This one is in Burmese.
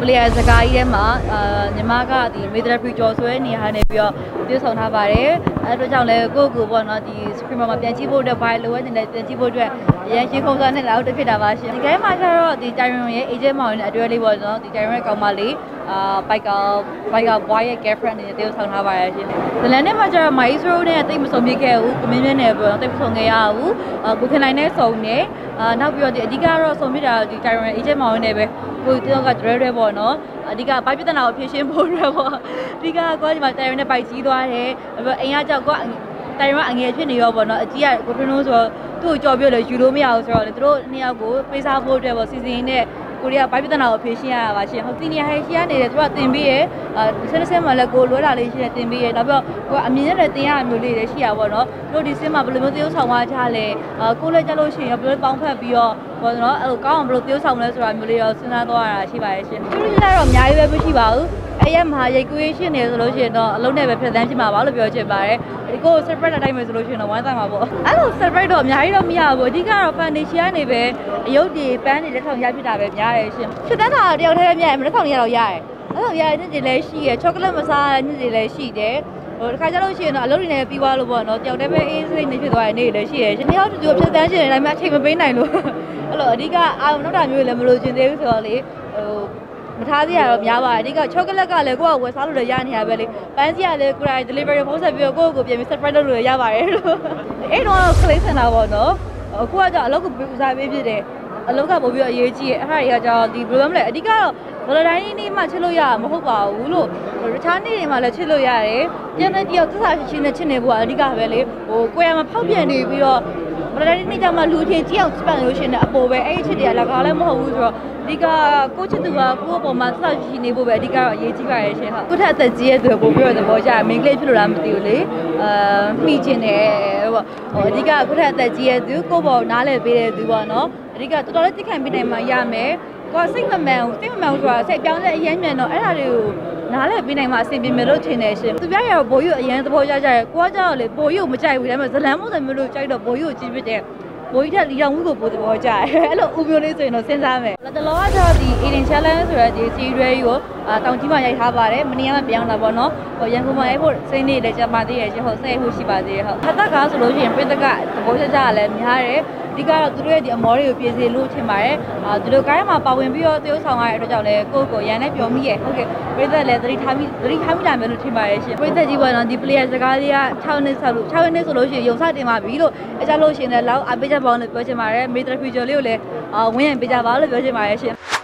player စကားကြီးထဲမှာညီမကဒီ Mitra Future ဆိုတဲ့နေရာနေပြီးတော့ပြေဆောင်ထားပါတယ်အဲ့အတွက်ကြောင့်လည်းကိုပေါ့နော်ဒီ screen မှာပြန်ကြည့်ဖို့အတွက်ဘာလိုအပ်နေတဲ့ပြန်ကြည့်ဖို့အတွက်ရန်ရှင်းခုံးစားနဲ့လောက်တက်ဖြစ်တာပါရှင်ဒီ game မှာကျတော့ဒီ Tyron ရဲ့ agent မောင်နဲ့အတွဲလေးပေါ့နော်ဒီ Tyron ရဲ့ကောင်မလေးဘိုက်က boy ရဲ့ girlfriend နဲ့တေးဆောင်ထားပါတယ်ရှင်ဇလန်နဲ့မှာကျတော့ Maestro နဲ့တိတ်မဆုံးဖြစ်ခဲ့ဘူးကမင်းမြင်းနဲ့ပေါ့နော်တိတ်မဆုံးခဲ့ရဘူးကိုခင်နိုင်နဲ့စုံနေနောက်ပြီးတော့ဒီအဓိကတော့ဆုံးဖြစ်တာဒီ Tyron ရဲ့ agent မောင်နဲ့ပဲကိုတယောက်က dre ပေါ့နော်အဓိကပိုက်ပြဿနာကိုဖြေရှင်းဖို့ရပေါ့အဓိကကိုဒီမှာ Tyron နဲ့ပိုက်ကြီးသွားတယ်အိမ်ကကြောက်ကိုTyron အငယ်ဖြစ်နေရောပေါ့နော်အကြီးကကိုထွန်းလို့ဆိုတော့သူ့ကိုကြော်ပြလို့ယူလို့မရဘူးဆိုတော့လေသူတို့နှစ်ယောက်ကိုပေးစားဖို့အတွက်ပေါ့စီစဉ်နဲ့ကိုရီးယားပိုက်ပြဿနာကိုဖြေရှင်းရတာပါရှင်ဟုတ်တီနီယာဟဲရှိကနေတယ်သူကတင်ပြီးရဆင်းမှာလည်းကိုလွဲတာလေးရှိတယ်တင်ပြီးရနောက်ပြီးတော့ကိုအမြင်နဲ့တင်ရမျိုးလေးလည်းရှိရပါတော့သူတို့ဒီဆင်းမှာဘယ်လိုမျိုးသရုပ်ဆောင်သွားကြလဲကိုလည်းကြလို့ရှိရင်ဘယ်လိုပေါင်းဖက်ပြီးတော့ပေါ့နော်အဲ့လိုကောင်းအောင်ဘယ်လိုသရုပ်ဆောင်လဲဆိုတာမျိုးလေးတော့စဉ်းစားသွားရတာရှိပါရဲ့ရှင်သူတို့ကတော့အများကြီးပဲမရှိပါဘူးအဲ့ရမဟာရိတ်ကွေးရှင်းနေဆိုလို့ရှိရင်တော့အလုံးနဲ့ပဲဖြတ်သန်းဖြစ်မှာပါလို့ပြောချင်ပါတယ်ဒီကို surprise တိုင်းမယ်ဆိုလို့ရှိရင်တော့ဝမ်းသာမှာပေါ့အဲ့လို surprise တော့အများကြီးတော့မရဘူးအဓိကတော့ foundation ကနေပဲအယုတ်တွေပန်းတွေလက်ဆောင်ရဖြစ်တာပဲများတယ်ရှင်ဖြစ်တန်းတာတယောက်တည်းမြဲလက်ဆောင်ရတော့ရတယ်အဲ့လိုရတဲ့နေ့တွေလည်းရှိရယ် chocolate မစားတဲ့နေ့တွေလည်းရှိတယ်ဟိုတခါကျလို့ရှိရင်တော့အလုပ်တွေနဲ့ပြီးသွားလို့ပေါ့နော်တယောက်တည်းပဲအေးစိတ်နေဖြစ်သွားတဲ့နေ့တွေလည်းရှိရယ်ရှင်တယောက်တူဖြတ်သန်းရှင်တယ်ဒါပေမဲ့အချိန်မပေးနိုင်လို့အဲ့လိုအဓိကအာနောက်တာမျိုးလည်းမလို့ချင်သေးဘူးဆိုတော့လေဟိုမထားသေးရတော့များပါတယ်အဓိက chocolate ကလည်းကိုယ့်ကဝယ်စားလို့လည်းရနေရပဲလေပန်းစီကလည်းကိုယ်တိုင် delivery ဖုန်းဆက်ပြီးတော့ကိုယ့်ကိုပြန်ပြီး surprise လုပ်လို့ရပါတယ်လို့အဲ့တော့ claim စင်တာပေါ့နော်အခုကကြောင့်အလုပ်ကိုဦးစားပေးဖြစ်တယ်အလုပ်ကပို့ပြီးတော့အရေးကြီးရဲ့အဲ့ဒါတွေကကြောင့်ဒီ problem လေအဓိကတော့ဘယ်လိုတိုင်းနေ့မှချစ်လို့ရမှာမဟုတ်ပါဘူးလို့တခြားနေ့တွေမှာလည်းချစ်လို့ရတယ်ပြန်တဲ့တယောက်သစ္စာရှိရှိနဲ့ချစ်နေဖို့ကအဓိကပဲလေဟိုကိုယ်ရမှာဖောက်ပြန်နေပြီးတော့ဘယ်လိုတိုင်းနေ့ကျမှလူချင်းကြည့်အောင်စပန်လို့ရှိနေအပေါ်ပဲအဲ့ဒီချစ်တွေကလည်းကားလည်းမဟုတ်ဘူးဆိုတော့အဓိကကိုချစ်သူကကိုယ့်အပေါ်မှာသစ္စာရှိရှိနေဖို့ပဲအဓိကတော့အရေးကြီးပါရဲ့ရှင်ဟုတ်ကိုထက်အသက်ကြီးရဲ့သူပို့ပြီးတော့သဘောကျမင်းကလေးဖြစ်လို့လားမသိဘူးလေမိချင်တယ်ပေါ့ဟိုအဓိကကိုထက်အသက်ကြီးရဲ့သူကိုယ့်ပေါ်နားလည်ပေးတဲ့သူပေါ့နော်အဓိကတော်တော်လေးသိခံပြီးနိုင်မှရမယ်ကိုစိတ်မမှန်ဘူးဆိုတာစိတ်ပြောင်းတဲ့အရင်မြန်တော့အဲ့ဒါတွေကိုနားလည်ပြီးနိုင်မှအဆင်ပြေမယ်လို့ထင်တယ်ရှင်သူပြရတော့ဘိုးကြီးအရင်သဘောကျကြတယ်ကိုကကြောက်လေဘိုးကြီးကိုမကြိုက်ဘူးဒါပေမဲ့ဇလန်မို့တယ်မျိုးလို့ကြိုက်တော့ဘိုးကြီးကိုကြည့်ဖြစ်တယ်ဘိုးကြီးကလီတောင်မှုကိုပိုသဘောကျတယ်အဲ့လိုဦးမျိုးလေးဆိုရင်တော့စဉ်းစားမယ်လက်တလောကကျတော့ဒီ Eden Challenge ဆိုတဲ့ဒီ series ကိုတောင်ကြီးမှာရိုက်ထားပါတယ်မနေ့ကမှပြောင်းလာပေါ့နော်ဟိုရန်ကုန်မှာအဲ့ဖို့စိတ်နေလည်းကြာပါသေးရဲ့ရှင်ဟုတ်စိတ်ဟုတ်ရှိပါသေးရဲ့ဟုတ်ဖတ်ကားဆိုလို့ရှိရင်ပြိတ္တကသဘောကျလည်းများတယ်အဓိကတော့သူတို့ရဲ့ဒီအမောတွေကိုပြင်စေလို့ထင်ပါတယ်သူတို့ကားထဲမှာပါဝင်ပြီးတော့သရုပ်ဆောင်ရတဲ့အတွက်ကြောင့်လည်းကိုရန်နဲ့ပြောမိရဲ့ဟုတ်ကဲ့ပြိတ္တလည်းသတိထားမိတာမျိုးလို့ထင်ပါတယ်ရှင်ပြိတ္တကြီးပေါ့နော်ဒီ player စကားလေးက6နှစ်ဆိုလို့ရှိရင်ရုံစတင်ပါပြီလို့အကြလို့ရှိရင်လည်းလောက်အပေးချက်ပေါင်းလို့ပြောချင်ပါတယ် Mitra Future လေးကိုလည်းဝင်းရင်ပေးကြပါလို့ပြောချင်ပါတယ်ရှင်